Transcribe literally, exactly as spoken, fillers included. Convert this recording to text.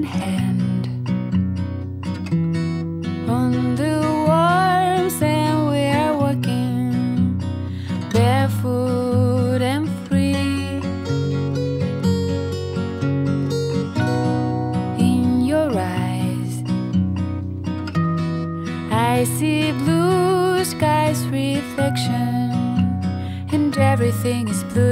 hand on the warm sand. We are walking barefoot and free. In your eyes I see blue skies reflection, and everything is blue.